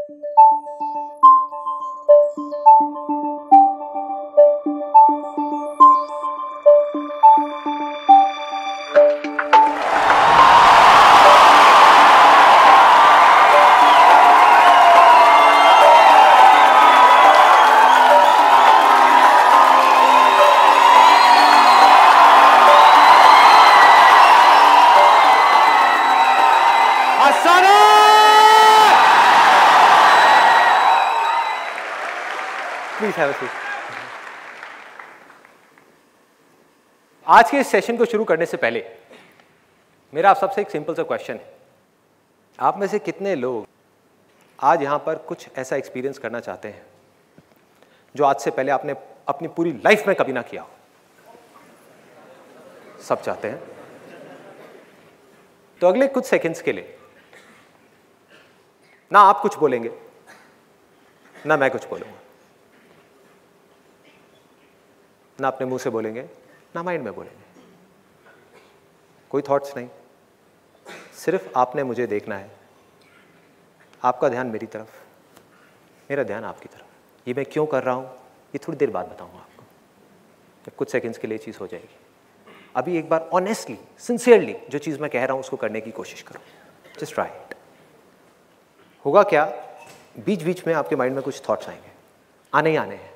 Please have a seat. आज के इस सेशन को शुरू करने से पहले मेरा आप सबसे एक सिंपल सा क्वेश्चन है। आप में से कितने लोग आज यहां पर कुछ ऐसा एक्सपीरियंस करना चाहते हैं जो आज से पहले आपने अपनी पूरी लाइफ में कभी ना किया हो? सब चाहते हैं। तो अगले कुछ सेकंड्स के लिए ना आप कुछ बोलेंगे ना मैं कुछ बोलूंगा, ना अपने मुंह से बोलेंगे ना माइंड में बोलेंगे, कोई थॉट्स नहीं, सिर्फ आपने मुझे देखना है। आपका ध्यान मेरी तरफ, मेरा ध्यान आपकी तरफ। ये मैं क्यों कर रहा हूं ये थोड़ी देर बाद बताऊंगा आपको, जब कुछ सेकंड्स के लिए चीज हो जाएगी। अभी एक बार ऑनेस्टली सिंसियरली जो चीज मैं कह रहा हूं उसको करने की कोशिश करो। Just try it. होगा क्या, बीच बीच में आपके माइंड में कुछ थॉट्स आएंगे, आने ही आने हैं।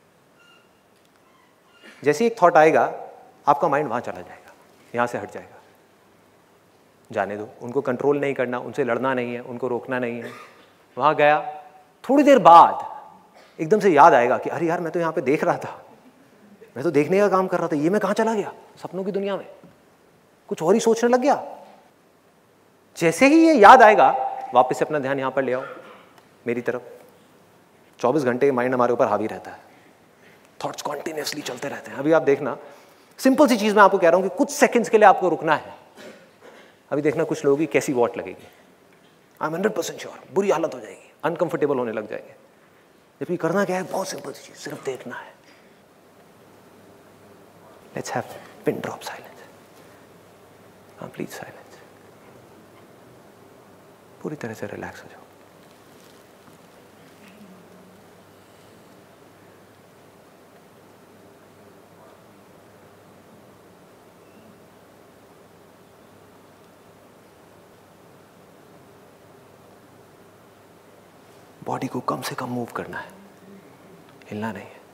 जैसे एक थॉट आएगा आपका माइंड वहां चला जाएगा, यहां से हट जाएगा। जाने दो, उनको कंट्रोल नहीं करना, उनसे लड़ना नहीं है, उनको रोकना नहीं है। वहां गया, थोड़ी देर बाद एकदम से याद आएगा कि अरे यार मैं तो यहां पे देख रहा था, मैं तो देखने का काम कर रहा था, ये मैं कहां चला गया, सपनों की दुनिया में कुछ और ही सोचने लग गया। जैसे ही ये याद आएगा वापस से अपना ध्यान यहां पर ले आओ, मेरी तरफ। 24 घंटे माइंड हमारे ऊपर हावी रहता है, थॉट्स कॉन्टिन्यूसली चलते रहते हैं। अभी आप देखना, सिंपल सी चीज मैं आपको कह रहा हूं कि कुछ सेकंड्स के लिए आपको रुकना है। अभी देखना कुछ लोगों की कैसी वॉट लगेगी। आई एम 100% श्योर बुरी हालत हो जाएगी, अनकंफर्टेबल होने लग जाएंगे। जबकि करना क्या है, बहुत सिंपल सी चीज, सिर्फ देखना है। Let's have pin drop silence, complete silence. पूरी तरह से रिलैक्स हो जाओ। बॉडी को कम से कम मूव करना है, हिलना नहीं है।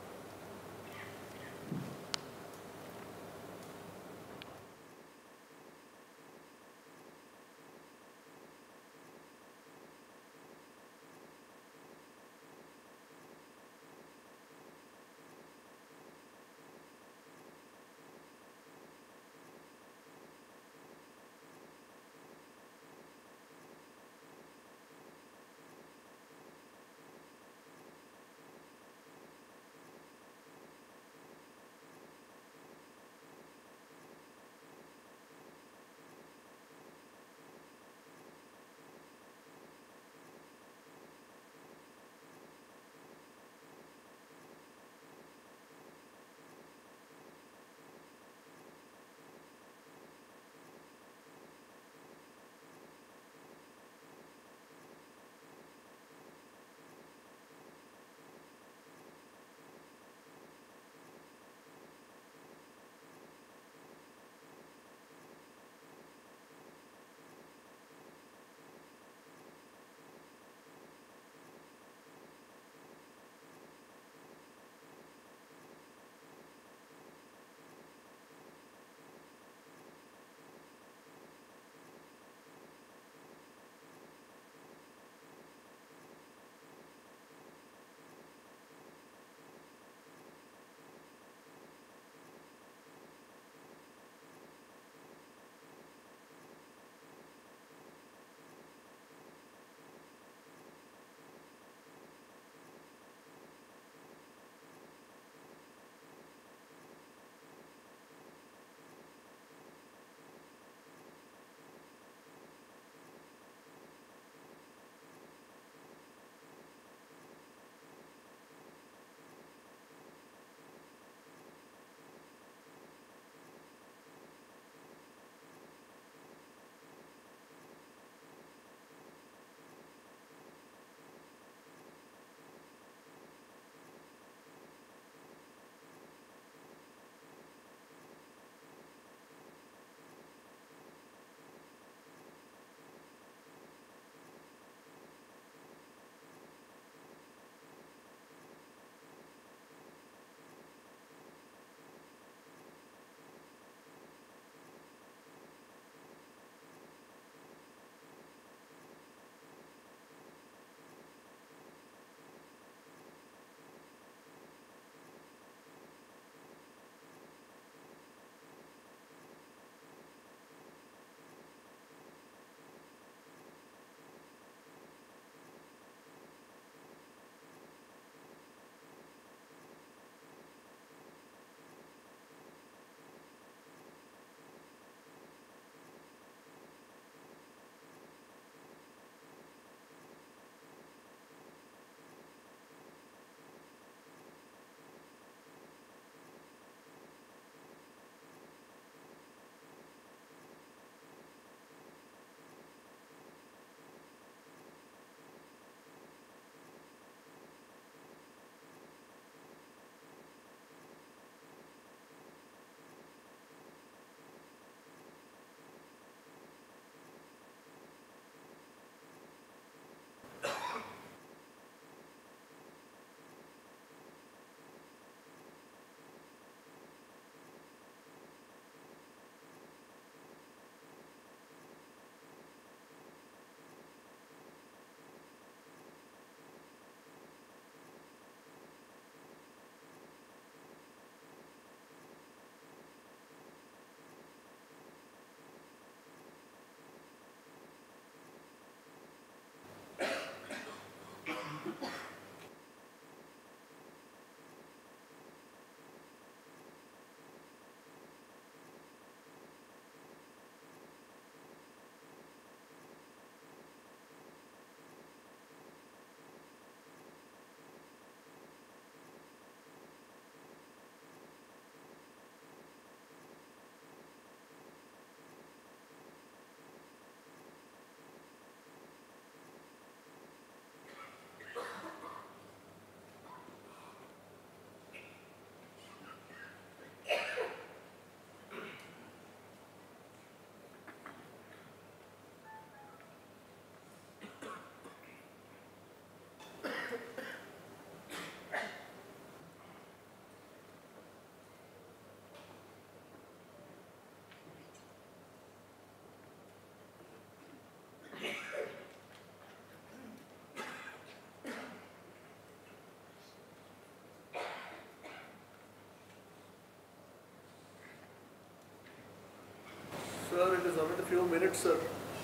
few minutes, sir.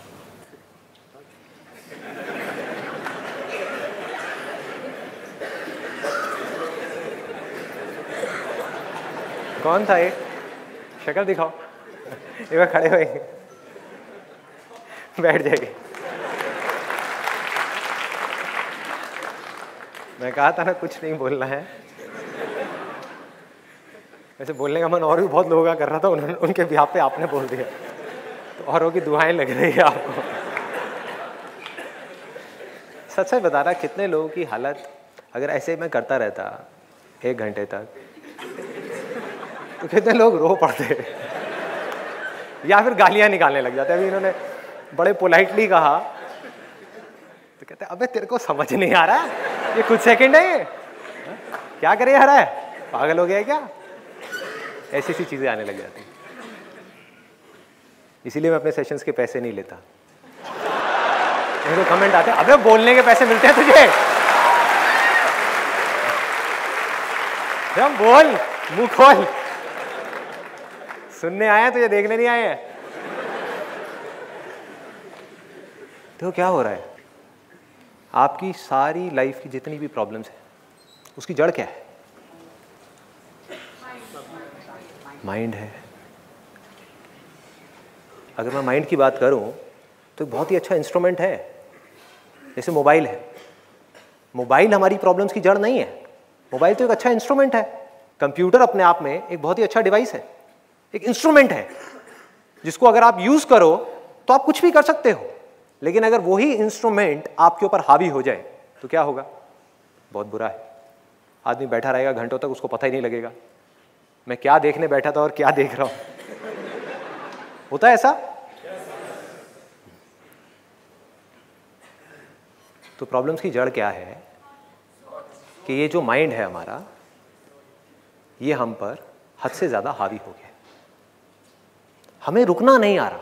कौन था ये? शक्ल दिखाओ। एक बार खड़े हुए बैठ जाएगी। मैं कहा था ना कुछ नहीं बोलना है। वैसे बोलने का मन और भी बहुत लोगों का कर रहा था, उन्होंने उनके बिहाफ पे आपने बोल दिया, तो औरों की दुआएं लग रही है आपको। सच सच बता रहा, कितने लोगों की हालत अगर ऐसे मैं करता रहता 1 घंटे तक, तो कितने लोग रो पड़ते या फिर गालियां निकालने लग जाते। अभी इन्होंने बड़े पोलाइटली कहा, तो कहते अबे तेरे को समझ नहीं आ रहा है, ये कुछ सेकंड है, ये क्या करे आ रहा है, पागल हो गया है क्या? ऐसी सी चीजें आने लग जाती हैं। इसीलिए मैं अपने सेशंस के पैसे नहीं लेता। मेरे कमेंट आते हैं, अबे बोलने के पैसे मिलते हैं तुझे, जब बोल, मुंह खोल, सुनने आए हैं तुझे देखने नहीं आए हैं। तो क्या हो रहा है? आपकी सारी लाइफ की जितनी भी प्रॉब्लम्स है, उसकी जड़ क्या है? माइंड है। अगर मैं माइंड की बात करूं तो बहुत ही अच्छा इंस्ट्रूमेंट है। जैसे मोबाइल है, मोबाइल हमारी प्रॉब्लम्स की जड़ नहीं है, मोबाइल तो एक अच्छा इंस्ट्रूमेंट है। कंप्यूटर अपने आप में एक बहुत ही अच्छा डिवाइस है, एक इंस्ट्रूमेंट है जिसको अगर आप यूज करो तो आप कुछ भी कर सकते हो। लेकिन अगर वही इंस्ट्रूमेंट आपके ऊपर हावी हो जाए तो क्या होगा? बहुत बुरा है। आदमी बैठा रहेगा घंटों तक, उसको पता ही नहीं लगेगा मैं क्या देखने बैठा था और क्या देख रहा हूं। होता है ऐसा? तो प्रॉब्लम्स की जड़ क्या है कि ये जो माइंड है हमारा, ये हम पर हद से ज्यादा हावी हो गया। हमें रुकना नहीं आ रहा,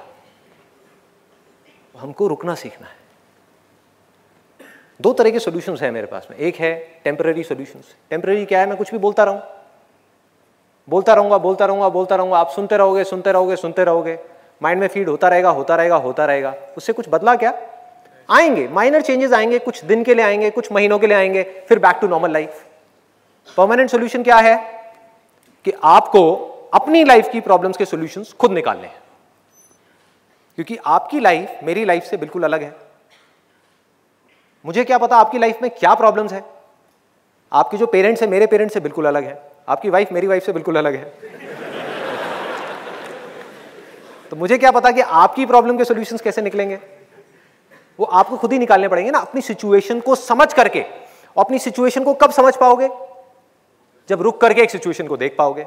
हमको रुकना सीखना है। 2 तरह के सॉल्यूशंस हैं मेरे पास में। एक है टेम्पररी सॉल्यूशंस। टेम्पररी क्या है? मैं कुछ भी बोलता रहूं, बोलता रहूंगा, बोलता रहूंगा, बोलता रहूंगा, आप सुनते रहोगे, सुनते रहोगे, सुनते रहोगे, माइंड में फीड होता रहेगा, होता रहेगा, होता रहेगा। उससे कुछ बदला क्या? आएंगे माइनर चेंजेस, आएंगे कुछ दिन के लिए, आएंगे कुछ महीनों के लिए, आएंगे फिर back to normal life. Permanent solution क्या है कि आपको अपनी लाइफ की प्रॉब्लम्स के सॉल्यूशंस खुद निकालने हैं, क्योंकि आपकी लाइफ मेरी लाइफ से बिल्कुल अलग है। मुझे क्या पता आपकी लाइफ में क्या प्रॉब्लम्स है? आपके जो पेरेंट्स हैं मेरे पेरेंट्स से बिल्कुल अलग है, आपकी वाइफ मेरी वाइफ से बिल्कुल अलग है। तो मुझे क्या पता कि आपकी प्रॉब्लम के सॉल्यूशंस कैसे निकलेंगे? वो आपको खुद ही निकालने पड़ेंगे ना, अपनी सिचुएशन को समझ करके। और अपनी सिचुएशन को कब समझ पाओगे? जब रुक करके एक सिचुएशन को देख पाओगे।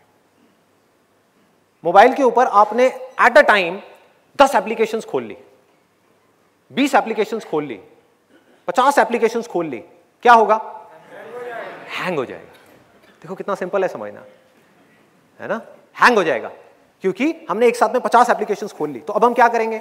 मोबाइल के ऊपर आपने एट अ टाइम 10 एप्लीकेशंस खोल ली, 20 एप्लीकेशंस खोल ली, 50 एप्लीकेशंस खोल ली, क्या होगा? हैंग हो जाएगा। देखो कितना सिंपल है समझना, है ना? हैंग हो जाएगा क्योंकि हमने एक साथ में 50 एप्लीकेशंस खोल ली। तो अब हम क्या करेंगे?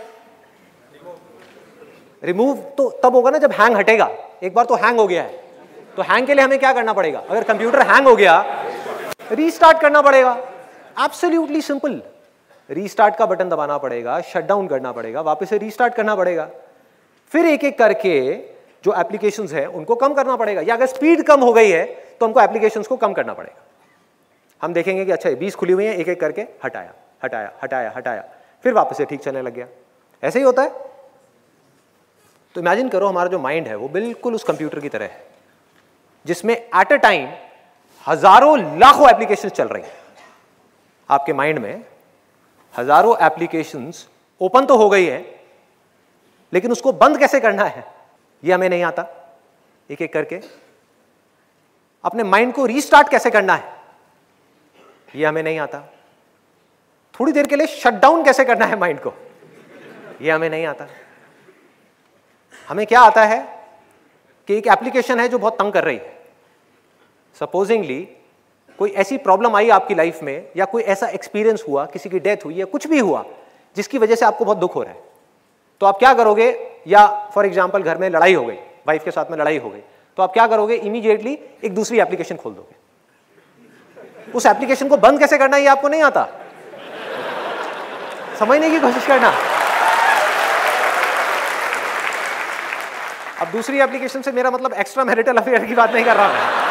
रिमूव तो तब होगा ना जब हैंग हटेगा। एक बार तो हैंग हो गया है, तो हैंग के लिए हमें क्या करना पड़ेगा? अगर कंप्यूटर हैंग हो गया, रीस्टार्ट करना पड़ेगा। Absolutely simple. रीस्टार्ट का बटन दबाना पड़ेगा, शट डाउन करना पड़ेगा, वापस से रीस्टार्ट करना पड़ेगा, फिर एक एक करके जो एप्लीकेशंस हैं उनको कम करना पड़ेगा। या अगर स्पीड कम हो गई है तो हमको एप्लीकेशंस को कम करना पड़ेगा। हम देखेंगे कि अच्छा 20 खुली हुई है, एक एक करके हटाया, हटाया, हटाया, हटाया, फिर वापस से ठीक चलने लग गया। ऐसे ही होता है। तो इमेजिन करो हमारा जो माइंड है वो बिल्कुल उस कंप्यूटर की तरह है जिसमें एट अ टाइम हजारों लाखों एप्लीकेशंस चल रही हैं। आपके माइंड में हजारों एप्लीकेशंस ओपन तो हो गई है, लेकिन उसको बंद कैसे करना है ये हमें नहीं आता। एक एक करके अपने माइंड को रीस्टार्ट कैसे करना है ये हमें नहीं आता। थोड़ी देर के लिए शट डाउन कैसे करना है माइंड को ये हमें नहीं आता। हमें क्या आता है कि एक एप्लीकेशन है जो बहुत तंग कर रही है। सपोजिंगली कोई ऐसी प्रॉब्लम आई आपकी लाइफ में, या कोई ऐसा एक्सपीरियंस हुआ, किसी की डेथ हुई या कुछ भी हुआ जिसकी वजह से आपको बहुत दुख हो रहा है, तो आप क्या करोगे? या फॉर एग्जाम्पल घर में लड़ाई हो गई, वाइफ के साथ में लड़ाई हो गई, तो आप क्या करोगे? इमीडिएटली एक दूसरी एप्लीकेशन खोल दोगे। उस एप्लीकेशन को बंद कैसे करना है ये आपको नहीं आता। समझने की कोशिश करना। अब दूसरी एप्लीकेशन से मेरा मतलब एक्स्ट्रा मैरिटल अफेयर की बात नहीं कर रहा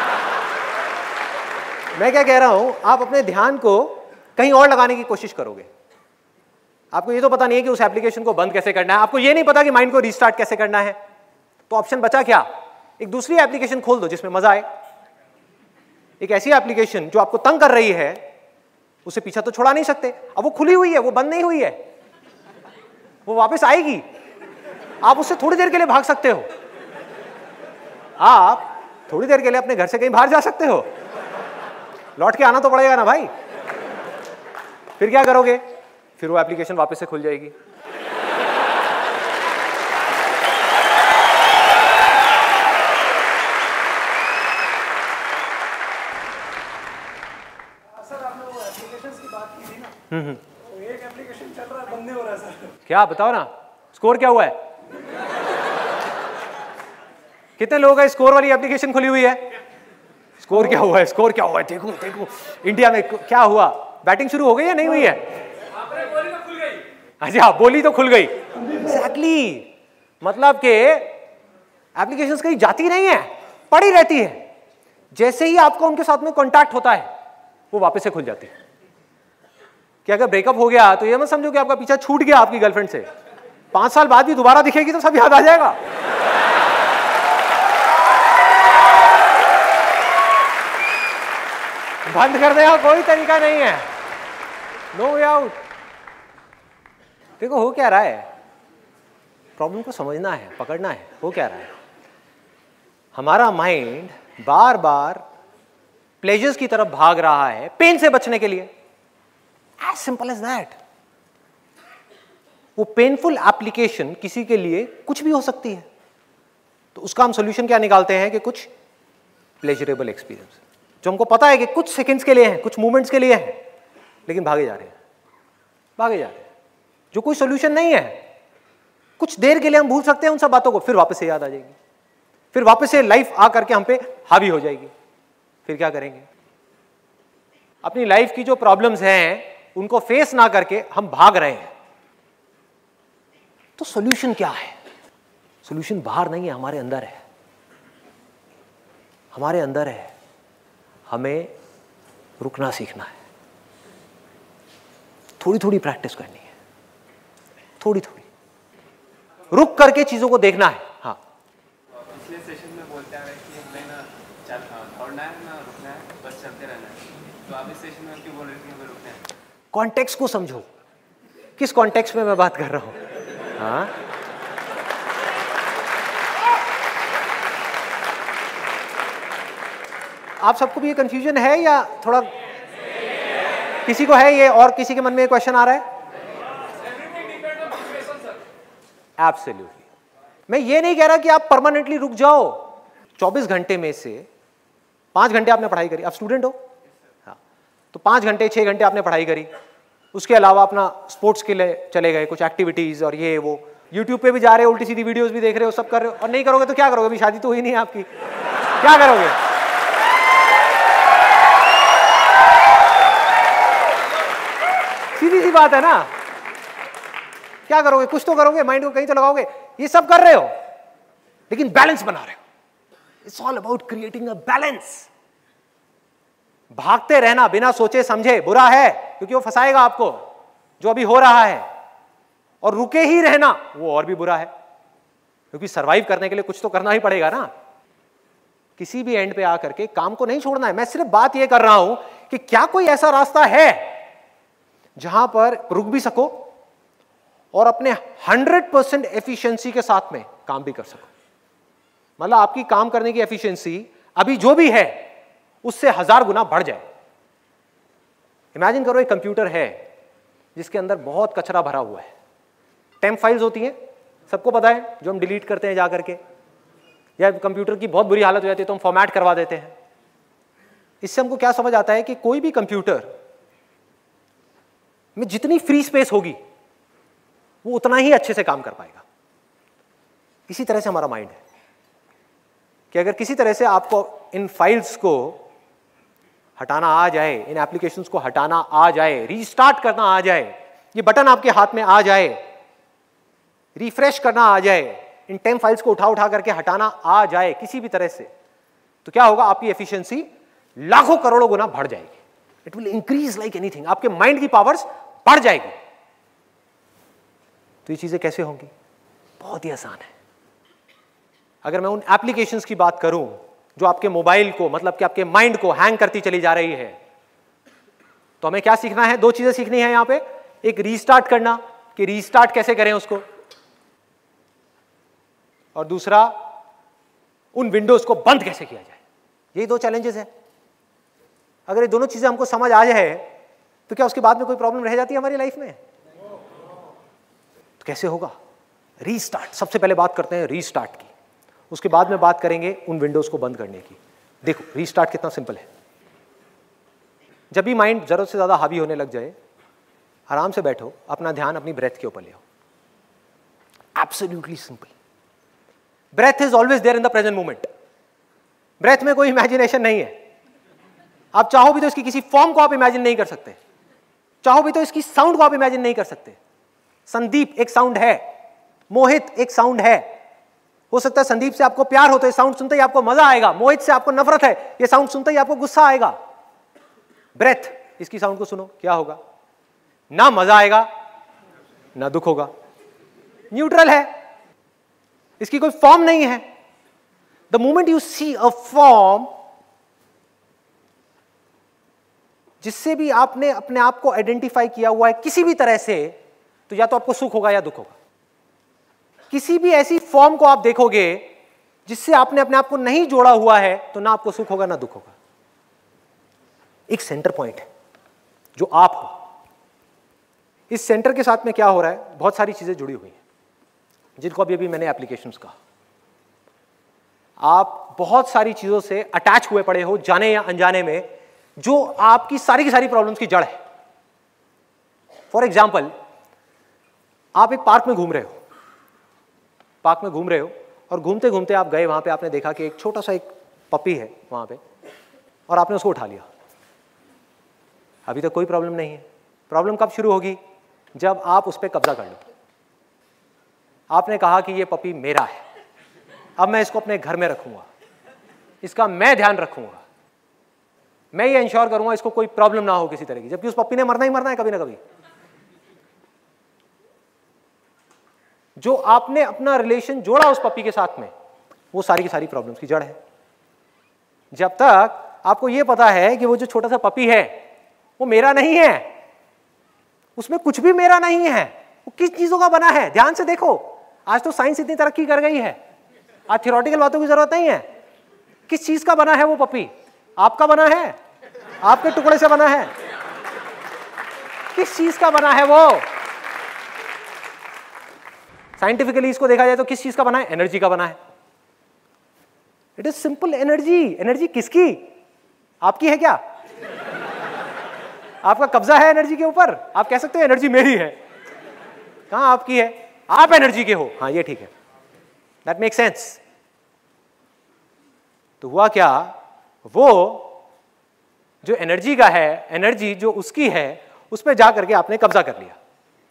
मैं क्या कह रहा हूं, आप अपने ध्यान को कहीं और लगाने की कोशिश करोगे। आपको ये तो पता नहीं है कि उस एप्लीकेशन को बंद कैसे करना है, आपको ये नहीं पता कि माइंड को रीस्टार्ट कैसे करना है, तो ऑप्शन बचा क्या? एक दूसरी एप्लीकेशन खोल दो जिसमें मजा आए। एक ऐसी एप्लीकेशन जो आपको तंग कर रही है, उसे पीछा तो छोड़ा नहीं सकते, अब वो खुली हुई है, वो बंद नहीं हुई है, वो वापस आएगी, आप उससे थोड़ी देर के लिए भाग सकते हो। आप थोड़ी देर के लिए अपने घर से कहीं बाहर जा सकते हो, लौट के आना तो पड़ेगा ना भाई। फिर क्या करोगे? फिर वो एप्लीकेशन वापस से खुल जाएगी। सर आपने वो एप्लीकेशंस की बात की थी ना, तो एक एप्लीकेशन चल रहा है, बंद नहीं हो रहा है सर। क्या बताओ ना, स्कोर क्या हुआ है? कितने लोगों का स्कोर वाली एप्लीकेशन खुली हुई है? स्कोर क्या हुआ है? स्कोर क्या हुआ है? देखो देखो इंडिया में क्या हुआ, बैटिंग शुरू हो गई या नहीं हुई है? आपने बोली तो खुल गई। अच्छा, बोली तो खुल गई। एग्जैक्टली, मतलब कि एप्लीकेशंस कहीं जाती नहीं है, पड़ी रहती है। जैसे ही आपको उनके साथ में कांटेक्ट होता है, वो वापस से खुल जाती है। कि अगर ब्रेकअप हो गया तो ये मत समझो कि आपका पीछा छूट गया आपकी गर्लफ्रेंड से, 5 साल बाद भी दोबारा दिखेगी तो सब याद आ जाएगा। बंद कर देगा कोई तरीका नहीं है, नो वे आउट। देखो हो क्या रहा है, प्रॉब्लम को समझना है, पकड़ना है। हो क्या रहा है, हमारा माइंड बार बार प्लेजर्स की तरफ भाग रहा है पेन से बचने के लिए। As simple as that. वो पेनफुल एप्लीकेशन किसी के लिए कुछ भी हो सकती है, तो उसका हम सॉल्यूशन क्या निकालते हैं कि कुछ प्लेजरेबल एक्सपीरियंस जो हमको पता है कि कुछ सेकंड्स के लिए है, कुछ मोमेंट्स के लिए है, लेकिन भागे जा रहे हैं, भागे जा रहे हैं, जो कोई सॉल्यूशन नहीं है। कुछ देर के लिए हम भूल सकते हैं उन सब बातों को, फिर वापस से याद आ जाएगी, फिर वापस से लाइफ आ करके हम पे हावी हो जाएगी। फिर क्या करेंगे? अपनी लाइफ की जो प्रॉब्लम्स हैं उनको फेस ना करके हम भाग रहे हैं। तो सॉल्यूशन क्या है? सॉल्यूशन बाहर नहीं है, हमारे अंदर है, हमारे अंदर है। हमें रुकना सीखना है, थोड़ी थोड़ी प्रैक्टिस करनी है, थोड़ी थोड़ी रुक करके चीजों को देखना है। हाँ, पिछले सेशन में बोलते आ रहे कि हमें ना दौड़ना है ना रुकना है, बस चलते रहना है। तो आप इस सेशन में क्यों बोल रहे थे कि हमें रुकना है? कॉन्टेक्स्ट को समझो, किस कॉन्टेक्स्ट में मैं बात कर रहा हूं। हाँ, आप सबको भी ये कंफ्यूजन है या थोड़ा किसी को है ये, और किसी के मन में ये क्वेश्चन आ रहा है? एब्सोल्युटली। मैं ये नहीं कह रहा कि आप परमानेंटली रुक जाओ। 24 घंटे में से 5 घंटे आपने पढ़ाई करी, आप स्टूडेंट हो, हाँ, तो 5 घंटे 6 घंटे आपने पढ़ाई करी, उसके अलावा अपना स्पोर्ट्स के लिए चले गए, कुछ एक्टिविटीज और ये वो, यूट्यूब पे भी जा रहे हो, उल्टी सीधी वीडियोस भी देख रहे हो, सब कर रहे हो, और नहीं करोगे तो क्या करोगे? अभी शादी तो हुई नहीं है आपकी, क्या करोगे? सीधी सी बात है ना, क्या करोगे? कुछ तो करोगे, माइंड को कहीं तो लगाओगे। ये सब कर रहे हो लेकिन बैलेंस बना रहे हो। It's all about creating a balance. भागते रहना बिना सोचे समझे बुरा है, क्योंकि वो फंसाएगा आपको जो अभी हो रहा है, और रुके ही रहना वो और भी बुरा है, क्योंकि सरवाइव करने के लिए कुछ तो करना ही पड़ेगा ना। किसी भी एंड पे आकर के काम को नहीं छोड़ना है। मैं सिर्फ बात ये कर रहा हूं कि क्या कोई ऐसा रास्ता है जहां पर रुक भी सको और अपने 100% एफिशिएंसी के साथ में काम भी कर सको। मतलब आपकी काम करने की एफिशिएंसी अभी जो भी है उससे 1000 गुना बढ़ जाए। इमेजिन करो एक कंप्यूटर है जिसके अंदर बहुत कचरा भरा हुआ है। टेम्प फाइल्स होती हैं, सबको पता है, जो हम डिलीट करते हैं जा करके, या कंप्यूटर की बहुत बुरी हालत हो जाती है तो हम फॉर्मेट करवा देते हैं। इससे हमको क्या समझ आता है कि कोई भी कंप्यूटर में जितनी फ्री स्पेस होगी वो उतना ही अच्छे से काम कर पाएगा। इसी तरह से हमारा माइंड है कि अगर किसी तरह से आपको इन फाइल्स को हटाना आ जाए, इन एप्लीकेशंस को हटाना आ जाए, रीस्टार्ट करना आ जाए, ये बटन आपके हाथ में आ जाए, रिफ्रेश करना आ जाए, इन 10 फाइल्स को उठा करके हटाना आ जाए किसी भी तरह से, तो क्या होगा, आपकी एफिशिएंसी लाखों करोड़ों गुना बढ़ जाएगी। It will increase like anything, आपके माइंड की पावर्स बढ़ जाएगी। तो ये चीजें कैसे होंगी? बहुत ही आसान है। अगर मैं उन एप्लीकेशंस की बात करूं जो आपके मोबाइल को, मतलब कि आपके माइंड को हैंग करती चली जा रही है, तो हमें क्या सीखना है? 2 चीजें सीखनी है यहां पे। एक रीस्टार्ट करना, कि रीस्टार्ट कैसे करें उसको, और दूसरा उन विंडोज को बंद कैसे किया जाए। यही 2 चैलेंजेस हैं। अगर ये दोनों चीजें हमको समझ आ जाए तो क्या उसके बाद में कोई प्रॉब्लम रह जाती है हमारी लाइफ में? तो कैसे होगा? रीस्टार्ट। सबसे पहले बात करते हैं रीस्टार्ट की, उसके बाद में बात करेंगे उन विंडोज को बंद करने की। देखो रीस्टार्ट कितना सिंपल है। जब भी माइंड जरूरत से ज्यादा हावी होने लग जाए, आराम से बैठो, अपना ध्यान अपनी ब्रेथ के ऊपर ले आओ। Absolutely simple. Breath is always there in the present moment. Breath में कोई इमेजिनेशन नहीं है। आप चाहो भी तो इसकी किसी फॉर्म को आप इमेजिन नहीं कर सकते, चाहो भी तो इसकी साउंड को आप इमेजिन नहीं कर सकते। संदीप एक साउंड है, मोहित एक साउंड है। हो सकता है संदीप से आपको प्यार हो तो ये साउंड सुनते ही आपको मजा आएगा, मोहित से आपको नफरत है, ये साउंड सुनते ही आपको गुस्सा आएगा। ब्रेथ, इसकी साउंड को सुनो, क्या होगा? ना मजा आएगा ना दुख होगा, न्यूट्रल है, इसकी कोई फॉर्म नहीं है। The moment you see a form, जिससे भी आपने अपने आप को आइडेंटिफाई किया हुआ है किसी भी तरह से, तो या तो आपको सुख होगा या दुख होगा। किसी भी ऐसी फॉर्म को आप देखोगे जिससे आपने अपने आप को नहीं जोड़ा हुआ है, तो ना आपको सुख होगा ना दुख होगा। एक सेंटर पॉइंट है जो आप हो। इस सेंटर के साथ में क्या हो रहा है? बहुत सारी चीजें जुड़ी हुई हैं, जिनको अभी मैंने एप्लीकेशंस कहा। आप बहुत सारी चीजों से अटैच हुए पड़े हो, जाने या अनजाने में, जो आपकी सारी की सारी प्रॉब्लम्स की जड़ है। फॉर एग्जाम्पल, आप एक पार्क में घूम रहे हो, पार्क में घूम रहे हो, और घूमते घूमते आप गए वहां पे, आपने देखा कि एक छोटा सा एक पपी है वहां पे, और आपने उसको उठा लिया। अभी तक कोई प्रॉब्लम नहीं है। प्रॉब्लम कब शुरू होगी? जब आप उस पर कब्जा कर लो। आपने कहा कि ये पपी मेरा है, अब मैं इसको अपने घर में रखूंगा, इसका मैं ध्यान रखूंगा, मैं ये इंश्योर करूंगा इसको कोई प्रॉब्लम ना हो किसी तरह की, जबकि उस पपी ने मरना ही मरना है कभी ना कभी। जो आपने अपना रिलेशन जोड़ा उस पपी के साथ में, वो सारी की सारी प्रॉब्लम्स की जड़ है। जब तक आपको यह पता है कि वो जो छोटा सा पपी है वो मेरा नहीं है, उसमें कुछ भी मेरा नहीं है, वो किस चीजों का बना है, ध्यान से देखो। आज तो साइंस इतनी तरक्की कर गई है, आज थियोरेटिकल बातों की जरूरत नहीं है। किस चीज का बना है वो पपी? आपका बना है, आपके टुकड़े से बना है। किस चीज का बना है वो? साइंटिफिकली इसको देखा जाए तो किस चीज का बना है? एनर्जी का बना है। It is simple. Energy. Energy किसकी? आपकी है क्या? आपका कब्जा है एनर्जी के ऊपर? आप कह सकते हो एनर्जी मेरी है। कहां आपकी है? आप एनर्जी के हो। हाँ, ये ठीक है, दैट मेक सेंस। तो हुआ क्या, वो जो एनर्जी का है, एनर्जी जो उसकी है, उस पर जाकर के आपने कब्जा कर लिया,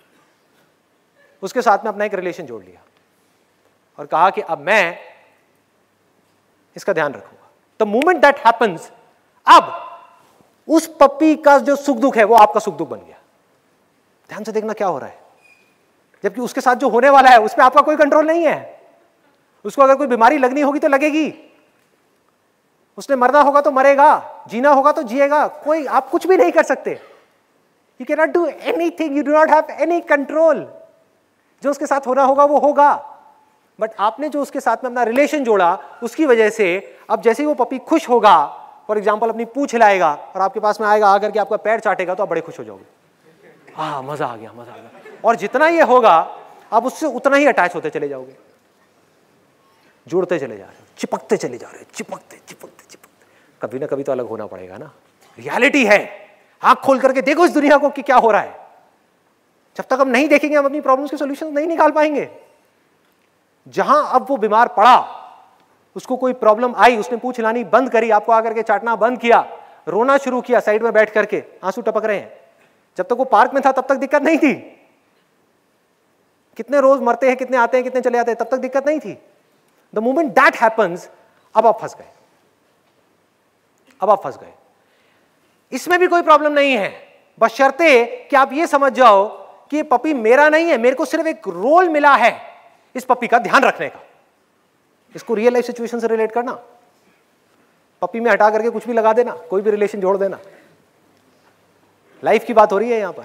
उसके साथ में अपना एक रिलेशन जोड़ लिया और कहा कि अब मैं इसका ध्यान रखूंगा। द मोमेंट दैट हैपेंस, अब उस पपी का जो सुख दुख है वो आपका सुख दुख बन गया। ध्यान से देखना क्या हो रहा है। जबकि उसके साथ जो होने वाला है उसमें आपका कोई कंट्रोल नहीं है। उसको अगर कोई बीमारी लगनी होगी तो लगेगी, उसने मरना होगा तो मरेगा, जीना होगा तो जिएगा। कोई, आप कुछ भी नहीं कर सकते। You can not do anything, you do not have any control. जो उसके साथ होना होगा वो होगा, बट आपने जो उसके साथ में अपना रिलेशन जोड़ा, उसकी वजह से अब जैसे ही वो पपी खुश होगा, फॉर एग्जाम्पल अपनी पूंछ हिलाएगा और आपके पास में आएगा, आकर के आपका पैर चाटेगा, तो आप बड़े खुश हो जाओगे। हाँ, मजा आ गया, मजा आ गया। और जितना ये होगा आप उससे उतना ही अटैच होते चले जाओगे, जुड़ते चले जा रहे हो, चिपकते चले जा रहे हो, चिपकते चिपकते चिपकते। कभी ना कभी तो अलग होना पड़ेगा ना। रियलिटी है, आंख खोल करके देखो इस दुनिया को कि क्या हो रहा है। जब तक हम नहीं देखेंगे हम अपनी प्रॉब्लम्स के सॉल्यूशंस नहीं निकाल पाएंगे। जहां अब वो बीमार पड़ा, उसको कोई प्रॉब्लम आई, उसने पूंछ हिलानी बंद करी, आपको आकर के चाटना बंद किया, रोना शुरू किया, साइड में बैठ करके आंसू टपक रहे हैं। जब तक वो पार्क में था तब तक दिक्कत नहीं थी। कितने रोज मरते हैं, कितने आते हैं, कितने चले जाते हैं, तब तक दिक्कत नहीं थी। द मोमेंट दैट हैपन्स, अब आप फंस गए, अब आप फंस गए। इसमें भी कोई प्रॉब्लम नहीं है, बशर्ते कि आप ये समझ जाओ कि ये पपी मेरा नहीं है, मेरे को सिर्फ एक रोल मिला है इस पपी का ध्यान रखने का। इसको रियल लाइफ सिचुएशन से रिलेट करना, पपी में हटा करके कुछ भी लगा देना, कोई भी रिलेशन जोड़ देना, लाइफ की बात हो रही है यहां पर।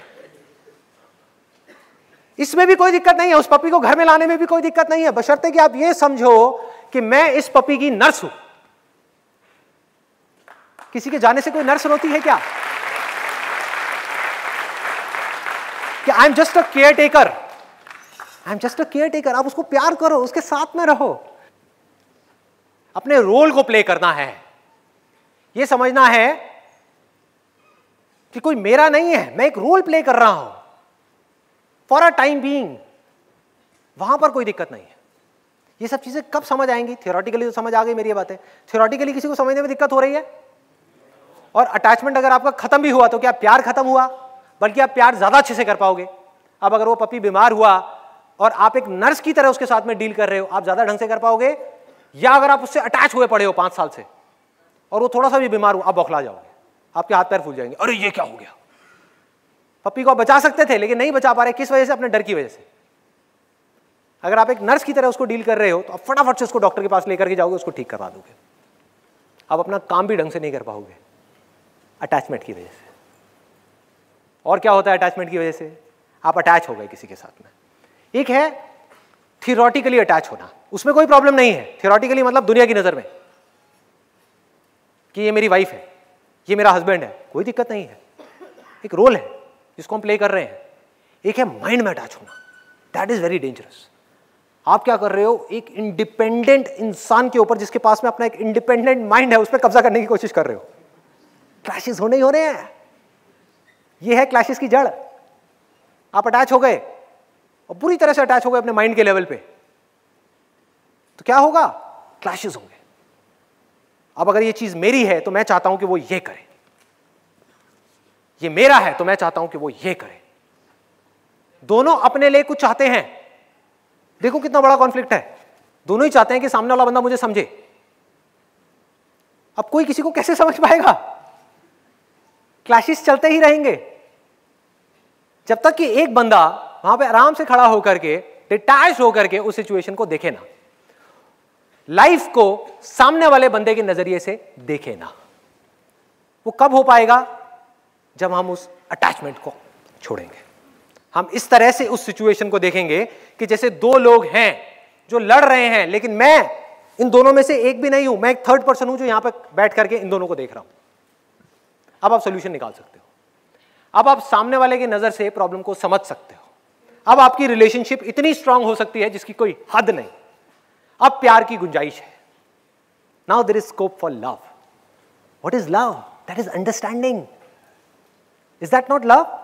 इसमें भी कोई दिक्कत नहीं है, उस पपी को घर में लाने में भी कोई दिक्कत नहीं है, बशर्ते कि आप ये समझो कि मैं इस पपी की नर्स हूं। किसी के जाने से कोई नर्स रोती है क्या? कि I am just a caretaker, I am just a caretaker. आप उसको प्यार करो, उसके साथ में रहो, अपने रोल को प्ले करना है। यह समझना है कि कोई मेरा नहीं है, मैं एक रोल प्ले कर रहा हूं फॉर अ टाइम बीइंग। वहां पर कोई दिक्कत नहीं है। ये सब चीजें कब समझ आएंगी? थियोरेटिकली तो समझ आ गई मेरी ये बातें। थियोरेटिकली किसी को समझने में दिक्कत हो रही है? और अटैचमेंट अगर आपका खत्म भी हुआ तो क्या प्यार खत्म हुआ? बल्कि आप प्यार ज्यादा अच्छे से कर पाओगे। अब अगर वो पपी बीमार हुआ और आप एक नर्स की तरह उसके साथ में डील कर रहे हो, आप ज्यादा ढंग से कर पाओगे? या अगर आप उससे अटैच हुए पड़े हो 5 साल से और वो थोड़ा सा भी बीमार हुआ, आप बौखला जाओगे, आपके हाथ पैर फूल जाएंगे, अरे ये क्या हो गया। पपी को आप बचा सकते थे लेकिन नहीं बचा पा रहे, किस वजह से? अपने डर की वजह से। अगर आप एक नर्स की तरह उसको डील कर रहे हो तो आप फटाफट से उसको डॉक्टर के पास लेकर के जाओगे, उसको ठीक करवा दोगे। आप अपना काम भी ढंग से नहीं कर पाओगे अटैचमेंट की वजह से। और क्या होता है अटैचमेंट की वजह से? आप अटैच हो गए किसी के साथ में। एक है थियोरेटिकली अटैच होना, उसमें कोई प्रॉब्लम नहीं है। थियोरेटिकली मतलब दुनिया की नजर में कि ये मेरी वाइफ है, ये मेरा हस्बैंड है, कोई दिक्कत नहीं है, एक रोल है जिसको हम प्ले कर रहे हैं। एक है माइंड में अटैच होना, दैट इज वेरी डेंजरस। आप क्या कर रहे हो? एक इंडिपेंडेंट इंसान के ऊपर जिसके पास में अपना एक इंडिपेंडेंट माइंड है, उस पर कब्जा करने की कोशिश कर रहे हो। क्लैशेस होने ही हो रहे हैं, ये है क्लैशेस की जड़। आप अटैच हो गए और पूरी तरह से अटैच हो गए अपने माइंड के लेवल पे, तो क्या होगा? क्लैशेस होंगे। अब अगर ये चीज मेरी है तो मैं चाहता हूं कि वो ये करे, ये मेरा है तो मैं चाहता हूं कि वो ये करे। दोनों अपने लिए कुछ चाहते हैं। देखो कितना बड़ा कॉन्फ्लिक्ट है। दोनों ही चाहते हैं कि सामने वाला बंदा मुझे समझे। अब कोई किसी को कैसे समझ पाएगा? क्लैशेस चलते ही रहेंगे जब तक कि एक बंदा वहां पे आराम से खड़ा होकर के, डिटैच होकर के उस सिचुएशन को देखे ना, लाइफ को सामने वाले बंदे के नजरिए से देखे ना। वो कब हो पाएगा? जब हम उस अटैचमेंट को छोड़ेंगे। हम इस तरह से उस सिचुएशन को देखेंगे कि जैसे दो लोग हैं जो लड़ रहे हैं, लेकिन मैं इन दोनों में से एक भी नहीं हूं, मैं एक थर्ड पर्सन हूं जो यहां पर बैठ करके इन दोनों को देख रहा हूं। अब आप सोल्यूशन निकाल सकते हो। अब आप सामने वाले की नजर से प्रॉब्लम को समझ सकते हो। अब आपकी रिलेशनशिप इतनी स्ट्रांग हो सकती है जिसकी कोई हद नहीं। अब प्यार की गुंजाइश है। Now there is scope for love. What is love? That is understanding. Is that not love?